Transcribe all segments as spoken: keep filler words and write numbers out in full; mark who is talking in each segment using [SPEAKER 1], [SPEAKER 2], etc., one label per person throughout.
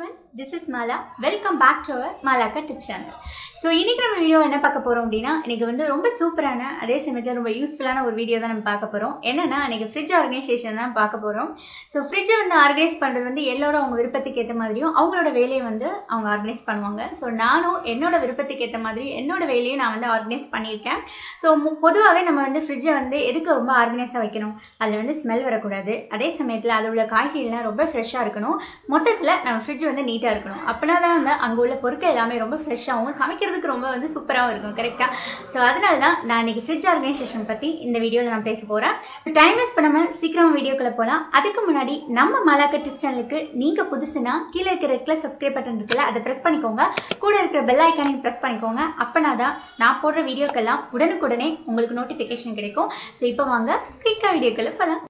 [SPEAKER 1] everyone, this is Mala. Welcome back to our Malaka Tip channel. So, இன்னைக்கு நம்ம video என்ன பார்க்க போறோம் அப்படினா, இன்னைக்கு வந்து ரொம்ப சூப்பரான அதே சமயத்துல ரொம்ப யூஸ்ஃபுல்லான ஒரு வீடியோ தான் நம்ம பார்க்க போறோம். என்னன்னா, இன்னைக்கு ஃப்ரிட்ஜ் ஆர்கனைசேஷன் தான் பார்க்க போறோம். சோ, ஃப்ரிட்ஜ் வந்து ஆர்கனைஸ் பண்றது வந்து எல்லாரும் அவங்க விருப்பத்துக்கு ஏத்த மாதிரியும் அவங்களோட வேலையை வந்து அவங்க ஆர்கனைஸ் பண்ணுவாங்க. சோ, நானும் என்னோட விருப்பத்துக்கு ஏத்த மாதிரி என்னோட வேலையை நான் வந்து ஆர்கனைஸ் பண்ணியிருக்கேன். சோ, பொதுவாவே நம்ம வந்து ஃப்ரிட்ஜை வந்து எதுக்கு ரொம்ப ஆர்கனைஸா வைக்கணும்? அதுல வந்து ஸ்மெல் வரக்கூடாது. அதே சமயத்துல அதுல உள்ள காய்கறிலாம் ரொம்ப ஃப்ரெஷ்ஷா இருக்கணும். மொத்தத்துல நம்ம ஃப்ரிட்ஜ் வந்து நீட்டா இருக்கணும். அப்பனா தான் வந்து அங்க உள்ள பொருட்கள் எல்லாமே ரொம்ப ஃப்ரெஷ்ஷாவும் சமைக்கிறதுக்கு ரொம்ப வந்து சூப்பராகவும் இருக்கும். கரெக்டா? ஸோ அதனால தான் நான் இன்னைக்கு ஃப்ரிட்ஜ் ஆர்கனைசேஷன் பத்தி இந்த வீடியோவில் நான் பேச போறேன். டைம் வேஸ்ட் பண்ணாம சீக்கிரமா வீடியோக்குள்ள போகலாம். அதுக்கு முன்னாடி நம்ம மலாக்கா டிப் சேனலுக்கு நீங்க புதுசுனா கீழே இருக்கிற ரெட் கலர் சப்ஸ்கிரைப் பட்டன் இருக்குல்ல, அதை பிரஸ் பண்ணிக்கோங்க. கூட இருக்கிற பெல் ஐக்கானையும் பிரஸ் பண்ணிக்கோங்க. அப்பனா தான் நான் போடுற வீடியோக்கெல்லாம் உடனுக்குடனே உங்களுக்கு நோட்டிஃபிகேஷன் கிடைக்கும். ஸோ இப்போ வாங்க குயிக்கா வீடியோக்குள்ள போகலாம்.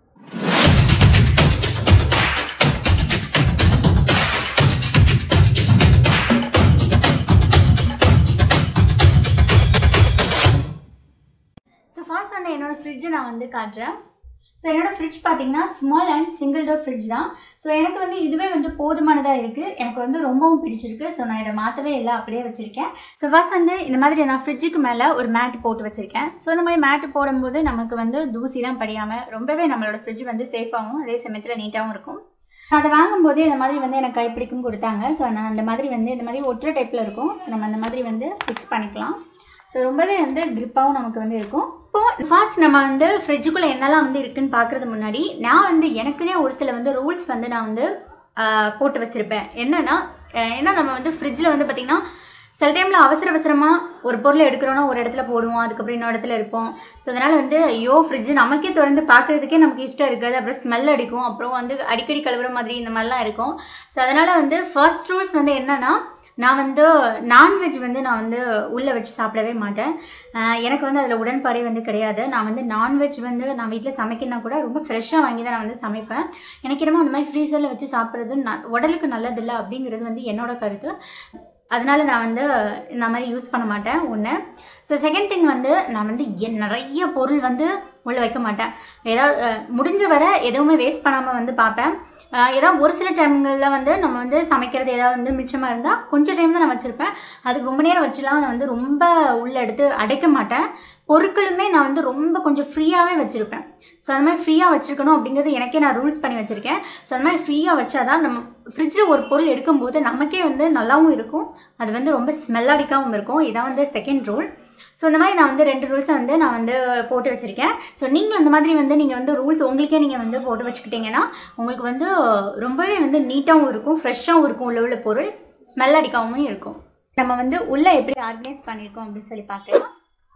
[SPEAKER 1] ஃபர்ஸ்ட் வந்து என்னோட ஃப்ரிட்ஜை நான் வந்து காட்டுறேன். ஸோ என்னோட ஃப்ரிட்ஜ் பார்த்தீங்கன்னா small and single door fridge தான். ஸோ எனக்கு வந்து இதுவே வந்து போதுமானதாக இருக்குது. எனக்கு வந்து ரொம்பவும் பிடிச்சிருக்கு. ஸோ நான் இதை மாற்றவே இல்லை, அப்படியே வச்சுருக்கேன். ஸோ ஃபர்ஸ்ட் வந்து இந்த மாதிரி நான் ஃப்ரிட்ஜுக்கு மேலே ஒரு மேட்டு போட்டு வச்சுருக்கேன். ஸோ இந்த மாதிரி மேட்டு போடும்போது நமக்கு வந்து தூசிலாம் படியாமல் ரொம்பவே நம்மளோட ஃப்ரிட்ஜ் வந்து சேஃபாகவும் அதே சமயத்தில் நீட்டாகவும் இருக்கும். அதை வாங்கும்போது இந்த மாதிரி வந்து எனக்கு கைப்பிடிக்கும் கொடுத்தாங்க. ஸோ நான் அந்த மாதிரி வந்து இந்த மாதிரி ஒற்றை டைப்பில் இருக்கும். ஸோ நம்ம அந்த மாதிரி வந்து ஃபிக்ஸ் பண்ணிக்கலாம். ஸோ ரொம்பவே வந்து கிரிப்பாகவும் நமக்கு வந்து இருக்கும். ஸோ ஃபர்ஸ்ட் நம்ம வந்து ஃப்ரிட்ஜுக்குள்ளே என்னெல்லாம் வந்து இருக்குன்னு பார்க்குறது முன்னாடி நான் வந்து எனக்குன்னே ஒரு சில வந்து ரூல்ஸ் வந்து நான் வந்து போட்டு வச்சுருப்பேன். என்னென்னா ஏன்னா நம்ம வந்து ஃப்ரிட்ஜில் வந்து பார்த்திங்கன்னா சில டைமில் அவசர அவசரமாக ஒரு பொருளை எடுக்கிறோன்னா ஒரு இடத்துல போடுவோம், அதுக்கப்புறம் இன்னொரு இடத்துல இருப்போம். ஸோ அதனால் வந்து ஐயோ ஃப்ரிட்ஜு நமக்கே திறந்து பார்க்குறதுக்கே நமக்கு இஷ்டம் இருக்காது. அப்புறம் ஸ்மெல் அடிக்கும், அப்புறம் வந்து அடிக்கடி கழுவுற மாதிரி இந்த மாதிரிலாம் இருக்கும். ஸோ அதனால் வந்து ஃபர்ஸ்ட் ரூல்ஸ் வந்து என்னென்னா, நான் வந்து நான்வெஜ் வந்து நான் வந்து உள்ளே வச்சு சாப்பிடவே மாட்டேன். எனக்கு வந்து அதில் உடன்பாடே வந்து கிடையாது. நான் வந்து நான்வெஜ் வந்து நான் வீட்டில் சமைக்கணும்னா கூட ரொம்ப ஃப்ரெஷ்ஷாக வாங்கி தான் நான் வந்து சமைப்பேன். எனக்கு என்னமோ அந்த மாதிரி ஃப்ரீசரில் வச்சு சாப்பிட்றது ந உடலுக்கு நல்லதில்லை அப்படிங்கிறது வந்து என்னோட கருத்து. அதனால நான் வந்து இந்த மாதிரி யூஸ் பண்ண மாட்டேன் ஒன்று. ஸோ செகண்ட் திங் வந்து நான் வந்து நிறைய பொருள் வந்து உள்ளே வைக்க மாட்டேன். ஏதாவது முடிஞ்ச வரை எதுவுமே வேஸ்ட் பண்ணாமல் வந்து பார்ப்பேன். ஏதாவது ஒரு சில டைம்களில் வந்து நம்ம வந்து சமைக்கிறது ஏதாவது வந்து மிச்சமாக இருந்தால் கொஞ்சம் டைம் தான் நான் வச்சுருப்பேன். அதுக்கு ரொம்ப நேரம் வச்சுலாம் நான் வந்து ரொம்ப உள்ளே எடுத்து அடைக்க மாட்டேன். பொருட்களுமே நான் வந்து ரொம்ப கொஞ்சம் ஃப்ரீயாகவே வச்சுருப்பேன். ஸோ அந்த மாதிரி ஃப்ரீயாக வச்சுருக்கணும் அப்படிங்கிறது எனக்கே நான் ரூல்ஸ் பண்ணி வச்சுருக்கேன். ஸோ அந்த மாதிரி ஃப்ரீயாக வச்சாதான் நம்ம ஃப்ரிட்ஜில் ஒரு பொருள் எடுக்கும்போது நமக்கே வந்து நல்லாவும் இருக்கும், அது வந்து ரொம்ப ஸ்மெல் அடிக்காமல் இருக்கும். இதான் வந்து செகண்ட் ரூல். ஸோ இந்த மாதிரி நான் வந்து ரெண்டு ரூல்ஸை வந்து நான் வந்து போட்டு வச்சுருக்கேன். ஸோ நீங்கள் அந்த மாதிரி வந்து நீங்கள் வந்து ரூல்ஸ் உங்களுக்கே நீங்கள் வந்து போட்டு வச்சுக்கிட்டிங்கன்னா உங்களுக்கு வந்து ரொம்பவே வந்து நீட்டாகவும் இருக்கும், ஃப்ரெஷ்ஷாகவும் இருக்கும், உள்ள உள்ள பொருள் ஸ்மெல் அடிக்காமல் இருக்கும். நம்ம வந்து உள்ளே எப்படி ஆர்கனைஸ் பண்ணியிருக்கோம் அப்படின்னு சொல்லி பார்க்கலாம்.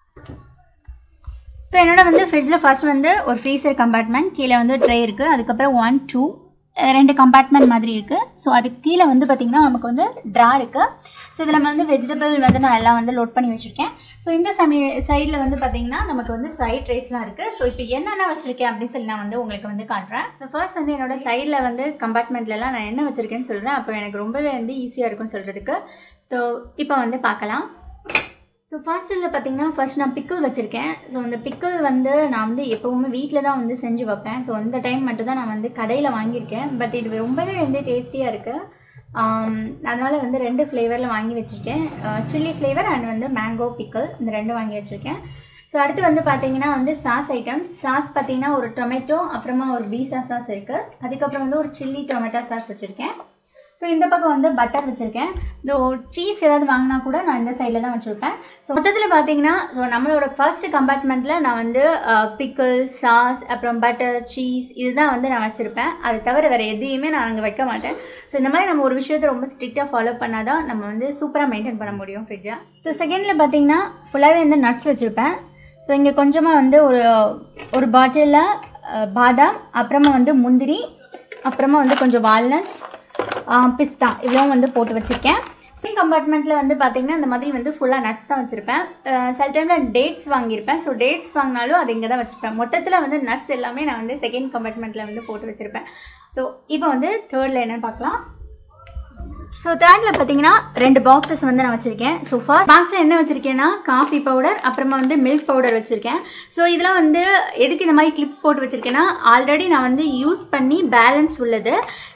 [SPEAKER 1] ஸோ என்னோட வந்து ஃப்ரிட்ஜில் ஃபர்ஸ்ட் வந்து ஒரு ஃப்ரீசர் கம்பார்ட்மெண்ட், கீழே வந்து ட்ரே இருக்குது, அதுக்கப்புறம் ஒன் டூ ரெண்டு கம்பார்ட்மெண்ட் மாதிரி இருக்குது. ஸோ அதுக்கு கீழே வந்து பார்த்திங்கன்னா நமக்கு வந்து ட்ரா இருக்குது. ஸோ இதில் நம்ம வந்து வெஜிடபிள் வந்து நான் எல்லாம் வந்து லோட் பண்ணி வச்சுருக்கேன். ஸோ இந்த சமய சைடில் வந்து பார்த்திங்கன்னா நமக்கு வந்து சைட் ரைஸ்லாம் இருக்குது. ஸோ இப்போ என்னென்ன வச்சுருக்கேன் அப்படின்னு சொல்லி நான் வந்து உங்களுக்கு வந்து காட்டுறேன். ஸோ ஃபர்ஸ்ட் வந்து என்னோட சைடில் வந்து கம்பார்ட்மெண்ட்லலாம் நான் என்ன வச்சுருக்கேன்னு சொல்கிறேன். அப்போ எனக்கு ரொம்பவே வந்து ஈஸியாக இருக்கும்னு சொல்கிறதுக்கு. ஸோ இப்போ வந்து பார்க்கலாம். ஸோ ஃபர்ஸ்ட் இதில் பார்த்திங்கன்னா ஃபர்ஸ்ட் நான் பிக்கிள் வச்சுருக்கேன். ஸோ அந்த பிக்கிள் வந்து நான் வந்து எப்போவுமே வீட்டில் தான் வந்து செஞ்சு வைப்பேன். ஸோ அந்த டைம் மட்டும் தான் நான் வந்து கடையில் வாங்கியிருக்கேன். பட் இது ரொம்பவே வந்து டேஸ்டியாக இருக்குது. அதனால் வந்து ரெண்டு ஃப்ளேவரில் வாங்கி வச்சுருக்கேன். சில்லி ஃப்ளேவர் அண்ட் வந்து மேங்கோ பிக்கிள், இந்த ரெண்டும் வாங்கி வச்சுருக்கேன். ஸோ அடுத்து வந்து பார்த்திங்கன்னா வந்து சாஸ் ஐட்டம்ஸ். சாஸ் பார்த்திங்கன்னா ஒரு டொமேட்டோ, அப்புறமா ஒரு பீஸா சாஸ் இருக்குது. அதுக்கப்புறம் வந்து ஒரு சில்லி டொமேட்டோ சாஸ் வச்சுருக்கேன். ஸோ இந்த பக்கம் வந்து பட்டர் வச்சுருக்கேன். இந்த சீஸ் ஏதாவது வாங்கினா கூட நான் இந்த சைடில் தான் வச்சுருப்பேன். ஸோ மொத்தத்தில் பார்த்தீங்கன்னா ஸோ நம்மளோட ஃபர்ஸ்ட் கம்பார்ட்மெண்ட்டில் நான் வந்து பிக்கிள், சாஸ், அப்புறம் பட்டர், சீஸ் இதுதான் வந்து நான் வச்சுருப்பேன். அது தவிர வேறு எதையுமே நான் அங்கே வைக்க மாட்டேன். ஸோ இந்த மாதிரி நம்ம ஒரு விஷயத்தை ரொம்ப ஸ்ட்ரிக்டாக ஃபாலோ பண்ணால் தான் நம்ம வந்து சூப்பராக மெயின்டைன் பண்ண முடியும் ஃப்ரிட்ஜை. ஸோ செகண்டில் பார்த்தீங்கன்னா ஃபுல்லாகவே வந்து நட்ஸ் வச்சுருப்பேன். ஸோ இங்கே கொஞ்சமாக வந்து ஒரு ஒரு பாட்டிலில் பாதாம், அப்புறமா வந்து முந்திரி, அப்புறமா வந்து கொஞ்சம் வால்நட்ஸ், பிஸ்தா இவ்வளோ வந்து போட்டு வச்சுருக்கேன். செகண்ட் கம்பார்ட்மெண்ட்டில் வந்து பார்த்திங்கன்னா இந்த மாதிரி வந்து ஃபுல்லாக நட்ஸ் தான் வச்சுருப்பேன். சில டைமில் டேட்ஸ் வாங்கியிருப்பேன். ஸோ டேட்ஸ் வாங்கினாலும் அது இங்கே தான் வச்சுருப்பேன். மொத்தத்தில் வந்து நட்ஸ் எல்லாமே நான் வந்து செகண்ட் கம்பார்ட்மெண்ட்டில் வந்து போட்டு வச்சுருப்பேன். ஸோ இப்போ வந்து தேர்டில் என்னென்னு பார்க்கலாம். ஸோ தேர்டில் பார்த்தீங்கன்னா ரெண்டு பாக்ஸஸ் வந்து நான் வச்சுருக்கேன். ஸோ ஃபர்ஸ்ட் பாக்ஸில் என்ன வச்சுருக்கேன்னா காஃபி பவுடர், அப்புறமா வந்து மில்க் பவுடர் வச்சுருக்கேன். ஸோ இதெல்லாம் வந்து எதுக்கு இந்த மாதிரி கிளிப்ஸ் போட்டு வச்சுருக்கேன்னா, ஆல்ரெடி நான் வந்து யூஸ் பண்ணி பேலன்ஸ் உள்ளது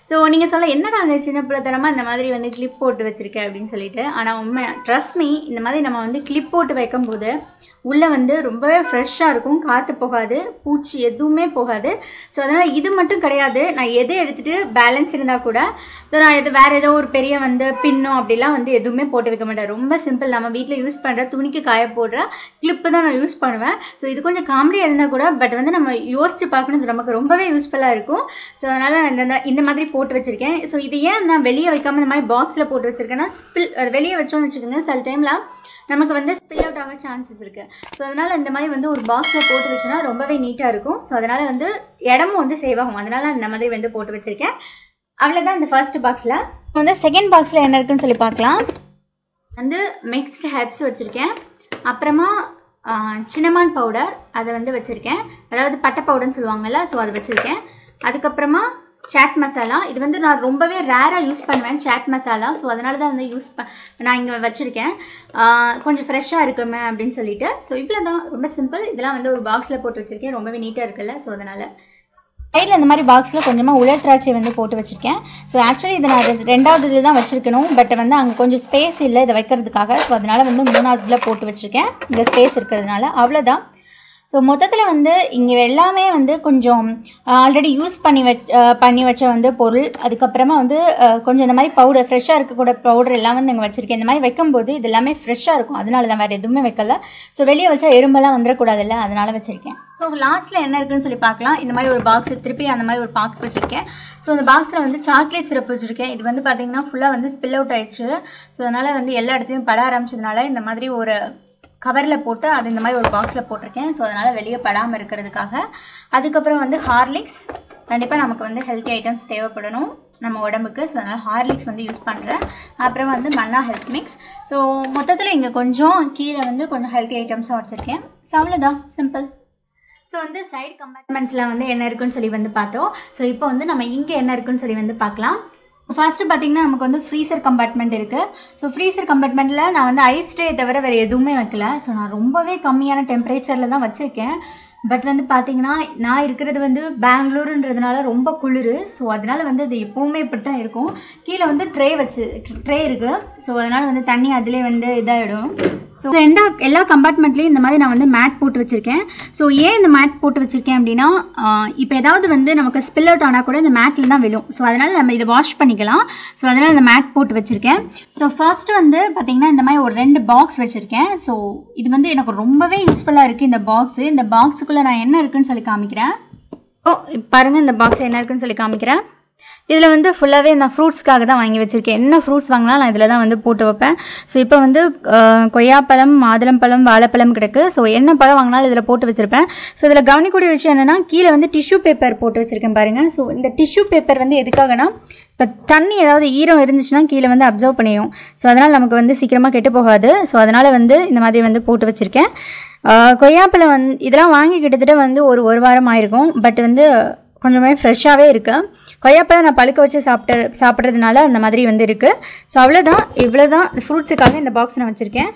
[SPEAKER 1] ஸோ நீங்கள் சொல்ல என்னடா அந்த சின்ன பிள்ளைத்தனமாக இந்த மாதிரி வந்து கிளிப் போட்டு வச்சுருக்கேன் அப்படின்னு சொல்லிட்டு, ஆனால் உண்மை ட்ரஸ்ட் மீ, இந்த மாதிரி நம்ம வந்து கிளிப் போட்டு வைக்கும்போது உள்ளே வந்து ரொம்பவே ஃப்ரெஷ்ஷாக இருக்கும், காற்று போகாது, பூச்சி எதுவுமே போகாது. ஸோ அதனால் இது மட்டும் கிடையாது, நான் எதை எடுத்துகிட்டு பேலன்ஸ் இருந்தால் கூட ஸோ நான் எது வேறு ஏதோ ஒரு பெரிய வந்து பின்னோ அப்படிலாம் வந்து எதுவுமே போட்டு வைக்க மாட்டேன். ரொம்ப சிம்பிள், நம்ம வீட்டில் யூஸ் பண்ணுற துணிக்கு காய போடுற கிளிப்பு தான் நான் யூஸ் பண்ணுவேன். ஸோ இது கொஞ்சம் காமெடியாக இருந்தால் கூட பட் வந்து நம்ம யோசித்து பார்க்கணும், நமக்கு ரொம்பவே யூஸ்ஃபுல்லாக இருக்கும். ஸோ அதனால் இந்த இந்த மாதிரி போட்டு வச்சுருக்கேன். ஸோ இது ஏன் நான் வெளியே வைக்காமல் இந்த மாதிரி பாக்ஸில் போட்டு வச்சுருக்கேன்னா, ஸ்பில் வெளியே வச்சோன்னு வச்சுக்கோங்க சில டைமில் நமக்கு வந்து ஸ்பில் அவுட் ஆக சான்சஸ் இருக்குது. ஸோ அதனால் இந்த மாதிரி வந்து ஒரு பாக்ஸில் போட்டு வச்சோன்னா ரொம்பவே நீட்டாக இருக்கும். ஸோ அதனால் வந்து இடமும் வந்து சேவ் ஆகும். அதனால் இந்த மாதிரி வந்து போட்டு வச்சுருக்கேன். அவ்வளோதான் இந்த ஃபர்ஸ்ட் பாக்ஸில். இப்போ வந்து செகண்ட் பாக்ஸில் என்ன இருக்குன்னு சொல்லி பார்க்கலாம். வந்து மிக்ஸ்டு ஹெர்ப்ஸ் வச்சுருக்கேன், அப்புறமா சின்னமான் பவுடர் அதை வந்து வச்சுருக்கேன், அதாவது பட்டை பவுடர்னு சொல்லுவாங்கள்ல, ஸோ அதை வச்சுருக்கேன். அதுக்கப்புறமா சாட் மசாலா, இது வந்து நான் ரொம்பவே ரேராக யூஸ் பண்ணுவேன் சாட் மசாலா. ஸோ அதனால தான் வந்து யூஸ் ப நான் இங்கே வச்சுருக்கேன், கொஞ்சம் ஃப்ரெஷ்ஷாக இருக்குமே அப்படின்னு சொல்லிட்டு. ஸோ இவ்வளோ தான், ரொம்ப சிம்பிள். இதெல்லாம் வந்து ஒரு பாக்ஸில் போட்டு வச்சுருக்கேன், ரொம்பவே நீட்டாக இருக்குல்ல. ஸோ அதனால் சைடில் இந்த மாதிரி பாக்ஸில் கொஞ்சமாக உலர் திராட்சை வந்து போட்டு வச்சுருக்கேன். ஸோ ஆக்சுவலி இதை நான் ரெண்டாவது இதில் தான் வச்சுருக்கணும், பட் வந்து அங்கே கொஞ்சம் ஸ்பேஸ் இல்லை இதை வைக்கிறதுக்காக. ஸோ அதனால் வந்து மூணாவதுல போட்டு வச்சுருக்கேன், இங்கே ஸ்பேஸ் இருக்கிறதுனால. அவ்வளோதான். ஸோ மொத்தத்தில் வந்து இங்கே எல்லாமே வந்து கொஞ்சம் ஆல்ரெடி யூஸ் பண்ணி வச் பண்ணி வச்ச வந்து பொருள். அதுக்கப்புறமா வந்து கொஞ்சம் இந்த மாதிரி பவுடர், ஃப்ரெஷ்ஷாக இருக்கக்கூட பவுடர் எல்லாம் வந்து இங்கே வச்சுருக்கேன். இந்த மாதிரி வைக்கும்போது இது எல்லாமே ஃப்ரெஷ்ஷாக இருக்கும், அதனால தான், வேறு எதுவுமே வைக்கல. ஸோ வெளியே வச்சா எறும்பெல்லாம் வந்துடக்கூடாதுல்ல, அதனால் வச்சுருக்கேன். ஸோ லாஸ்ட்டில் என்ன இருக்குன்னு சொல்லி பார்க்கலாம். இந்த மாதிரி ஒரு பாக்ஸ், திருப்பி அந்த மாதிரி ஒரு பாக்ஸ் வச்சுருக்கேன். ஸோ அந்த பாக்ஸில் வந்து சாக்லேட் சிரப் வச்சுருக்கேன். இது வந்து பார்த்திங்கன்னா ஃபுல்லாக வந்து ஸ்பில் அவுட் ஆயிடுச்சு. ஸோ அதனால் வந்து எல்லா இடத்துலையும் பட ஆரம்பிச்சதுனால இந்த மாதிரி ஒரு கவரில் போட்டு அது இந்த மாதிரி ஒரு பாக்ஸில் போட்டிருக்கேன். ஸோ அதனால் வெளியே படாமல் இருக்கிறதுக்காக. அதுக்கப்புறம் வந்து ஹார்லிக்ஸ், கண்டிப்பாக நமக்கு வந்து ஹெல்த்தி ஐட்டம்ஸ் தேவைப்படணும் நம்ம உடம்புக்கு. ஸோ அதனால் ஹார்லிக்ஸ் வந்து யூஸ் பண்ணுறேன். அப்புறம் வந்து மன்னா ஹெல்த் மிக்ஸ். ஸோ மொத்தத்தில் இங்கே கொஞ்சம் கீழே வந்து கொஞ்சம் ஹெல்த்தி ஐட்டம்ஸாக வச்சுருக்கேன். ஸோ அவ்வளோதான், சிம்பிள். ஸோ வந்து சைடு கம்பார்ட்மெண்ட்ஸில் வந்து என்ன இருக்குன்னு சொல்லி வந்து பார்த்தோம். ஸோ இப்போ வந்து நம்ம இங்கே என்ன இருக்குன்னு சொல்லி வந்து பார்க்கலாம். ஃபர்ஸ்ட்டு பார்த்திங்கன்னா நமக்கு வந்து ஃப்ரீசர் கம்பார்ட்மெண்ட் இருக்குது. ஸோ ஃப்ரீசர் கம்பார்ட்மெண்ட்டில் நான் வந்து ஐஸ் ட்ரே தவிர வேறு எதுவுமே வைக்கல. ஸோ நான் ரொம்பவே கம்மியான டெம்பரேச்சரில் தான் வச்சுருக்கேன். பட் வந்து பார்த்திங்கன்னா நான் இருக்கிறது வந்து பெங்களூருன்றதுனால ரொம்ப குளிர். ஸோ அதனால் வந்து அது எப்போவுமே இப்படி தான் இருக்கும். கீழே வந்து ட்ரே வச்சு ட்ரே இருக்குது. ஸோ அதனால் வந்து தண்ணி அதிலே வந்து இதாகிடும். ஸோ ரெண்டா எல்லா கம்பார்ட்மெண்ட்லேயும் இந்த மாதிரி நான் வந்து மேட் போட்டு வச்சுருக்கேன். ஸோ ஏன் இந்த மேட் போட்டு வச்சுருக்கேன் அப்படின்னா, இப்போ ஏதாவது வந்து நமக்கு ஸ்பில் அவுட் ஆனால் கூட இந்த மேட்டில் தான் விழும். ஸோ அதனால் நம்ம இதை வாஷ் பண்ணிக்கலாம். ஸோ அதனால் இந்த மேட் போட்டு வச்சுருக்கேன். ஸோ ஃபர்ஸ்ட்டு வந்து பார்த்திங்கன்னா இந்த மாதிரி ஒரு ரெண்டு பாக்ஸ் வச்சுருக்கேன். ஸோ இது வந்து எனக்கு ரொம்பவே யூஸ்ஃபுல்லாக இருக்குது இந்த பாக்ஸு. இந்த பாக்ஸுக்குள்ளே நான் என்ன இருக்குன்னு சொல்லி காமிக்கிறேன். ஓ பாருங்கள், இந்த பாக்ஸில் என்ன இருக்குன்னு சொல்லி காமிக்கிறேன். இதில் வந்து ஃபுல்லாகவே நான் ஃப்ரூட்ஸ்க்காக தான் வாங்கி வச்சுருக்கேன். என்ன ஃப்ரூட்ஸ் வாங்கினாலும் நான் இதில் தான் வந்து போட்டு வைப்பேன். ஸோ இப்போ வந்து கொய்யாப்பழம், மாதுளம்பழம், வாழைப்பழம் கிடக்கு. ஸோ என்ன பழம் வாங்கினாலும் இதில் போட்டு வச்சுருப்பேன். ஸோ இதில் கவனிக்கூடிய விஷயம் என்னென்னா, கீழே வந்து டிஷ்யூ பேப்பர் போட்டு வச்சுருக்கேன் பாருங்கள். ஸோ இந்த டிஷ்யூ பேப்பர் வந்து எதுக்காகனா, இப்போ தண்ணி ஏதாவது ஈரம் இருந்துச்சுன்னா கீழே வந்து அப்சர்வ் பண்ணிடும். ஸோ அதனால் நமக்கு வந்து சீக்கிரமாக கெட்டு போகாது. ஸோ அதனால் வந்து இந்த மாதிரி வந்து போட்டு வச்சுருக்கேன். கொய்யாப்பழம் வந்து இதெல்லாம் வாங்கி கிட்டத்தட்ட வந்து ஒரு ஒரு வாரம் ஆயிருக்கும். பட் வந்து கொஞ்சமே ஃப்ரெஷ்ஷாகவே இருக்குது. கொய்யாப்பழம் நான் பழுக்க வச்சு சாப்பிட்டு சாப்பிட்றதுனால அந்த மாதிரி வந்து இருக்குது. ஸோ அவ்வளோதான், இவ்வளோ தான் ஃப்ரூட்ஸுக்காக இந்த பாக்ஸ் நான் வச்சுருக்கேன்.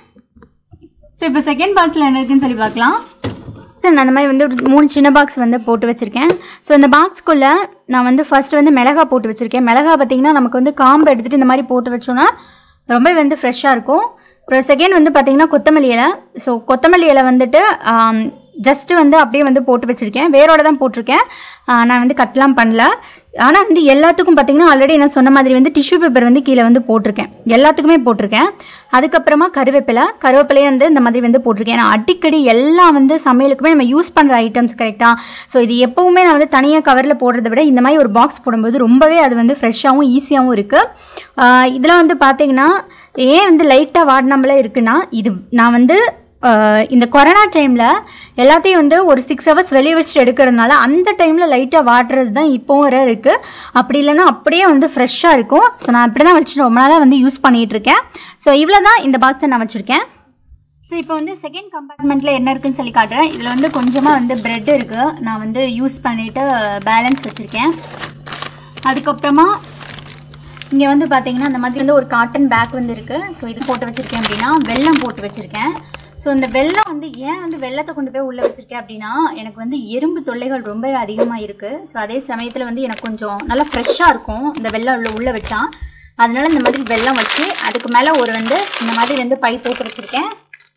[SPEAKER 1] ஸோ இப்போ செகண்ட் பாக்ஸில் என்ன இருக்குன்னு சொல்லி பார்க்கலாம். ஸோ நான் அந்த மாதிரி வந்து மூணு சின்ன பாக்ஸ் வந்து போட்டு வச்சுருக்கேன். ஸோ இந்த பாக்ஸ்க்குள்ளே நான் வந்து ஃபஸ்ட்டு வந்து மிளகா போட்டு வச்சுருக்கேன். மிளகா பார்த்திங்கன்னா நமக்கு வந்து காம்பு எடுத்துகிட்டு இந்த மாதிரி போட்டு வச்சோன்னா ரொம்ப வந்து ஃப்ரெஷ்ஷாக இருக்கும். அப்புறம் செகண்ட் வந்து பார்த்திங்கன்னா கொத்தமல்லி இலை. ஸோ கொத்தமல்லி இலை வந்துட்டு ஜஸ்ட்டு வந்து அப்படியே வந்து போட்டு வச்சுருக்கேன். வேரோட தான் போட்டிருக்கேன், நான் வந்து கட்லாம் பண்ணல. ஆனால் வந்து எல்லாத்துக்கும் பார்த்திங்கன்னா ஆல்ரெடி நான் சொன்ன மாதிரி வந்து டிஷ்யூ பேப்பர் வந்து கீழே வந்து போட்டிருக்கேன், எல்லாத்துக்குமே போட்டிருக்கேன். அதுக்கப்புறமா கருவேப்பிலை கருவேப்பிலையே வந்து இந்த மாதிரி வந்து போட்டிருக்கேன். நான் அடிக்கடி எல்லாம் வந்து சமையலுக்குமே நம்ம யூஸ் பண்ணுற ஐட்டம்ஸ் கரெக்டாக. ஸோ இது எப்போவுமே நான் வந்து தனியாக கவரில் போடுறத விட இந்த மாதிரி ஒரு பாக்ஸ் போடும்போது ரொம்பவே அது வந்து ஃப்ரெஷ்ஷாகவும் ஈஸியாகவும் இருக்குது. இதெல்லாம் வந்து பார்த்திங்கன்னா ஏன் வந்து லைட்டாக வாடினாமலே இருக்குன்னா, இது நான் வந்து இந்த கொரோனா டைமில் எல்லாத்தையும் வந்து ஒரு சிக்ஸ் ஹவர்ஸ் வெளியே வச்சுட்டு எடுக்கிறதுனால அந்த டைமில் லைட்டாக வாடுறது தான் இப்போவும் வர இருக்குது. அப்படி இல்லைன்னா அப்படியே வந்து ஃப்ரெஷ்ஷாக இருக்கும். ஸோ நான் அப்படி தான் வச்சுட்டு ரொம்ப நாளாக வந்து யூஸ் பண்ணிகிட்ருக்கேன். ஸோ இவ்வளோ தான் இந்த பாக்ஸை நான் வச்சுருக்கேன். ஸோ இப்போ வந்து செகண்ட் கம்பார்ட்மெண்ட்டில் என்ன இருக்குதுன்னு சொல்லி காட்டுறேன். இதில் வந்து கொஞ்சமாக வந்து ப்ரெட் இருக்குது, நான் வந்து யூஸ் பண்ணிவிட்டு பேலன்ஸ் வச்சுருக்கேன். அதுக்கப்புறமா இங்கே வந்து பார்த்திங்கன்னா அந்த மாதிரி வந்து ஒரு காட்டன் பேக் வந்து இருக்குது. ஸோ இது போட்டு வச்சுருக்கேன் அப்படின்னா வெல்லம் போட்டு வச்சுருக்கேன். ஸோ இந்த வெல்லம் வந்து ஏன் வந்து வெள்ளத்தை கொண்டு போய் உள்ளே வச்சுருக்கேன் அப்படின்னா எனக்கு வந்து எறும்பு தொல்லைகள் ரொம்பவே அதிகமாக இருக்குது. ஸோ அதே சமயத்தில் வந்து எனக்கு கொஞ்சம் நல்லா ஃப்ரெஷ்ஷாக இருக்கும் இந்த வெல்லம் உள்ள உள்ளே வச்சா. அதனால இந்த மாதிரி வெல்லம் வச்சு அதுக்கு மேலே ஒரு வந்து இந்த மாதிரி வந்து பை போட்டு வச்சுருக்கேன்.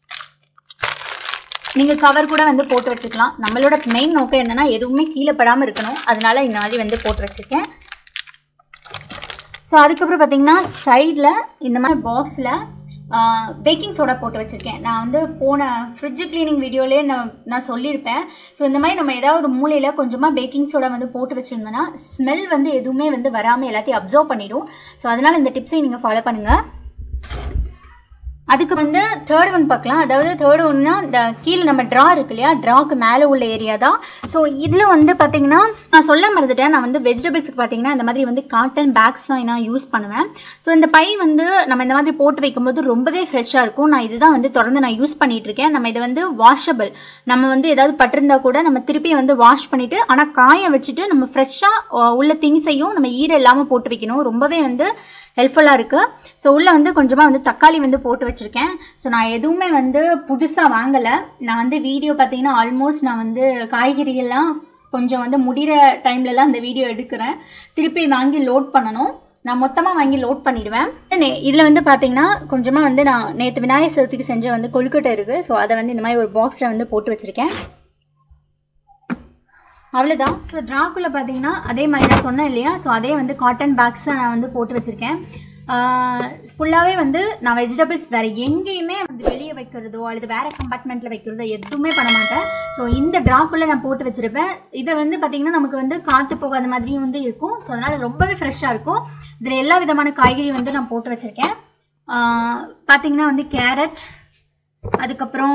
[SPEAKER 1] நீங்கள் கவர் கூட வந்து போட்டு வச்சுக்கலாம். நம்மளோட மெயின் நோக்கம் என்னென்னா எதுவுமே கீழே படாமல் இருக்கணும். அதனால இந்த மாதிரி வந்து போட்டு வச்சுருக்கேன். ஸோ அதுக்கப்புறம் பார்த்தீங்கன்னா சைடில் இந்த மாதிரி பாக்ஸில் பேக்கிங் சோடா போட்டு வச்சுருக்கேன். நான் வந்து போன ஃப்ரிட்ஜ் க்ளீனிங் வீடியோலேயே நான் நான் சொல்லியிருப்பேன். ஸோ இந்த மாதிரி நம்ம ஏதாவது ஒரு மூலையில் கொஞ்சமாக பேக்கிங் சோடா வந்து போட்டு வச்சுருந்தோன்னா ஸ்மெல் வந்து எதுவுமே வந்து வராமல் எல்லாத்தையும் அப்சர்வ் பண்ணிடும். ஸோ அதனால் இந்த டிப்ஸை நீங்கள் ஃபாலோ பண்ணுங்கள். அதுக்கு வந்து தேர்ட் ஒன் பார்க்கலாம். அதாவது தேர்ட் ஒன்னா இந்த கீழே நம்ம ட்ரா இருக்கு இல்லையா, ட்ராக்கு மேலே உள்ள ஏரியா தான். ஸோ இதில் வந்து பார்த்தீங்கன்னா நான் சொல்ல மறந்துட்டேன், நான் வந்து வெஜிடபிள்ஸுக்கு பார்த்தீங்கன்னா இந்த மாதிரி வந்து காட்டன் பேக்ஸ் தான் நான் யூஸ் பண்ணுவேன். ஸோ இந்த பை வந்து நம்ம இந்த மாதிரி போட்டு வைக்கும்போது ரொம்பவே ஃப்ரெஷ்ஷாக இருக்கும். நான் இதுதான் வந்து தொடர்ந்து நான் யூஸ் பண்ணிகிட்டு இருக்கேன். நம்ம இதை வந்து வாஷபிள், நம்ம வந்து ஏதாவது பட்டிருந்தா கூட நம்ம திருப்பி வந்து வாஷ் பண்ணிவிட்டு ஆனால் காய வச்சுட்டு நம்ம ஃப்ரெஷ்ஷாக உள்ள திங்ஸையும் நம்ம ஈரம் இல்லாமல் போட்டு வைக்கணும். ரொம்பவே வந்து ஹெல்ப்ஃபுல்லாக இருக்குது. ஸோ உள்ளே வந்து கொஞ்சமாக வந்து தக்காளி வந்து போட்டு வச்சுருக்கேன். ஸோ நான் எதுவுமே வந்து புதுசாக வாங்கலை. நான் வந்து வீடியோ பார்த்தீங்கன்னா ஆல்மோஸ்ட் நான் வந்து காய்கறியெல்லாம் கொஞ்சம் வந்து முடிகிற டைம்லலாம் அந்த வீடியோ எடுக்கிறேன். திருப்பி வாங்கி லோட் பண்ணணும். நான் மொத்தமாக வாங்கி லோட் பண்ணிடுவேன். இதில் வந்து பார்த்தீங்கன்னா கொஞ்சமாக வந்து நான் நேற்று விநாயகர் சதுர்த்திக்கு செஞ்ச வந்து கொழுக்கட்டை இருக்குது. ஸோ அதை வந்து இந்த மாதிரி ஒரு பாக்ஸில் வந்து போட்டு வச்சுருக்கேன். அவ்வளோதான். ஸோ ட்ராக்குள்ளே பார்த்தீங்கன்னா அதே மாதிரி நான் சொன்னேன் இல்லையா, ஸோ அதே வந்து காட்டன் பேக்ஸை நான் வந்து போட்டு வச்சுருக்கேன். ஃபுல்லாகவே வந்து நான் வெஜிடபிள்ஸ் வேறு எங்கேயுமே வந்து வெளியே வைக்கிறதோ அல்லது வேறு கம்பார்ட்மெண்ட்டில் வைக்கிறதோ எதுவுமே பண்ண மாட்டேன். ஸோ இந்த ட்ராக்குள்ளே நான் போட்டு வச்சுருப்பேன். இதை வந்து பார்த்திங்கன்னா நமக்கு வந்து காற்று போகாத மாதிரியும் வந்து இருக்கும். ஸோ அதனால் ரொம்பவே ஃப்ரெஷ்ஷாக இருக்கும். இதில் எல்லா விதமான காய்கறி வந்து நான் போட்டு வச்சுருக்கேன். பார்த்திங்கன்னா வந்து கேரட், அதுக்கப்புறம்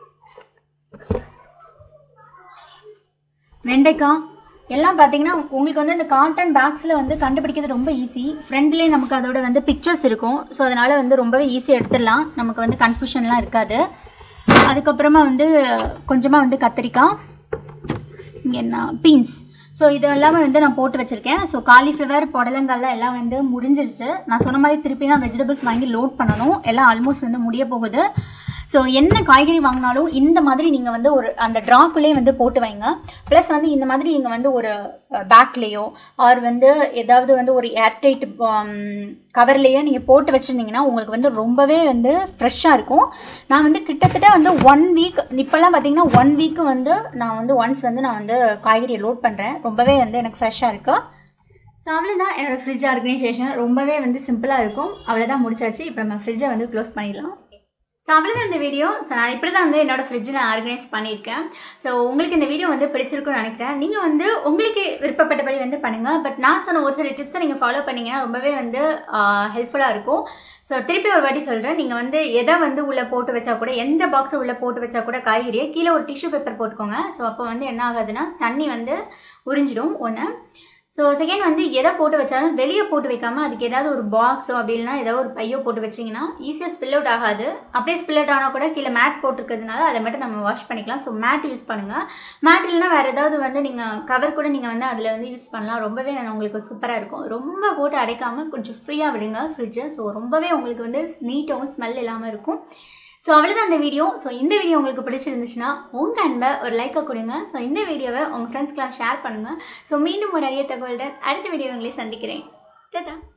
[SPEAKER 1] வெண்டைக்காய் எல்லாம் பார்த்தீங்கன்னா உங்களுக்கு வந்து இந்த காட்டன் பேக்ஸில் வந்து கண்டுபிடிக்கிறது ரொம்ப ஈஸி. ஃப்ரெண்ட்லேயே நமக்கு அதோட வந்து பிக்சர்ஸ் இருக்கும். ஸோ அதனால் வந்து ரொம்பவே ஈஸியாக எடுத்துடலாம். நமக்கு வந்து கன்ஃபியூஷன்லாம் இருக்காது. அதுக்கப்புறமா வந்து கொஞ்சமாக வந்து கத்திரிக்காய், இங்கே என்ன பீன்ஸ். ஸோ இது எல்லாமே வந்து நான் போட்டு வச்சுருக்கேன். ஸோ காலிஃப்ளவர், புடலங்காய்லாம் எல்லாம் வந்து முடிஞ்சிருச்சு. நான் சொன்ன மாதிரி திருப்பி தான் வெஜிடபிள்ஸ் வாங்கி லோட் பண்ணணும். எல்லாம் ஆல்மோஸ்ட் வந்து முடிய போகுது. ஸோ என்ன காய்கறி வாங்கினாலும் இந்த மாதிரி நீங்கள் வந்து ஒரு அந்த ட்ராக்குள்ளேயே வந்து போட்டு வைங்க. ப்ளஸ் வந்து இந்த மாதிரி நீங்கள் வந்து ஒரு பேக்லேயோ ஆர் வந்து ஏதாவது வந்து ஒரு ஏர்டைட் கவர்லேயோ நீங்கள் போட்டு வச்சுருந்தீங்கன்னா உங்களுக்கு வந்து ரொம்பவே வந்து ஃப்ரெஷ்ஷாக இருக்கும். நான் வந்து கிட்டத்தட்ட வந்து ஒன் வீக் இப்போல்லாம் பார்த்தீங்கன்னா ஒன் வீக்கு வந்து நான் வந்து ஒன்ஸ் வந்து நான் வந்து காய்கறியை லோட் பண்ணுறேன். ரொம்பவே வந்து எனக்கு ஃப்ரெஷ்ஷாக இருக்குது. ஸோ அவ்வளோதான் என்னோடய ஃப்ரிட்ஜ் ஆர்கனைசேஷன். ரொம்பவே வந்து சிம்பிளாக இருக்கும். அவ்வளோதான் முடிச்சாச்சு. இப்போ நம்ம ஃப்ரிட்ஜை வந்து க்ளோஸ் பண்ணிடலாம். ஸோ அவ்வளோதான் இந்த வீடியோ. ஸோ நான் இப்படி தான் வந்து என்னோடய ஃப்ரிட்ஜை நான் ஆர்கனைஸ் பண்ணியிருக்கேன். ஸோ உங்களுக்கு இந்த வீடியோ வந்து பிடிச்சிருக்குன்னு நினைக்கிறேன். நீங்கள் வந்து உங்களுக்கு விருப்பப்பட்டபடி வந்து பண்ணுங்கள். பட் நான் சொன்ன ஒரு சில டிப்ஸை நீங்கள் ஃபாலோ பண்ணிங்கன்னா ரொம்பவே வந்து ஹெல்ப்ஃபுல்லாக இருக்கும். ஸோ திருப்பி ஒரு வாட்டி சொல்கிறேன், நீங்கள் வந்து எதை வந்து உள்ளே போட்டு வச்சா கூட, எந்த பாக்ஸை உள்ளே போட்டு வச்சா கூட காய்கறியை கீழே ஒரு டிஷ்யூ பேப்பர் போட்டுக்கோங்க. ஸோ அப்போ வந்து என்ன ஆகாதுன்னா தண்ணி வந்து உறிஞ்சிடும் ஒன்று. ஸோ செகண்ட் வந்து எதை போட்டு வச்சாலும் வெளியே போட்டு வைக்காமல் அதுக்கு ஏதாவது ஒரு பாக்ஸோ அப்படி இல்லைனா ஏதாவது ஒரு பையோ போட்டு வச்சிங்கன்னா ஈஸியாக ஸ்பில் அவுட் ஆகாது. அப்படியே ஸ்பில் அவுட் ஆனால் கூட கீழே மேட் போட்டிருக்கிறதுனால அதை மட்டும் நம்ம வாஷ் பண்ணிக்கலாம். ஸோ மேட் யூஸ் பண்ணுங்கள். மேட் இல்லைனா வேறு ஏதாவது வந்து நீங்கள் கவர் கூட நீங்கள் வந்து அதில் வந்து யூஸ் பண்ணலாம். ரொம்பவே உங்களுக்கு சூப்பராக இருக்கும். ரொம்ப போட்டு அடைக்காமல் கொஞ்சம் ஃப்ரீயாக விடுங்க ஃப்ரிட்ஜை. ஸோ ரொம்பவே உங்களுக்கு வந்து நீட்டாகவும் ஸ்மெல் இல்லாமல் இருக்கும். ஸோ அவ்வளோதான் இந்த வீடியோ. ஸோ இந்த வீடியோ உங்களுக்கு பிடிச்சிருந்துச்சுன்னா உங்கள் அன்பை ஒரு லைக்கை கொடுங்க. ஸோ இந்த வீடியோவை உங்கள் ஃப்ரெண்ட்ஸ்க்கெலாம் ஷேர் பண்ணுங்கள். ஸோ மீண்டும் ஒரு அரிய தகவலுடன் அடுத்த வீடியோ உங்களை சந்திக்கிறேன். டாடா.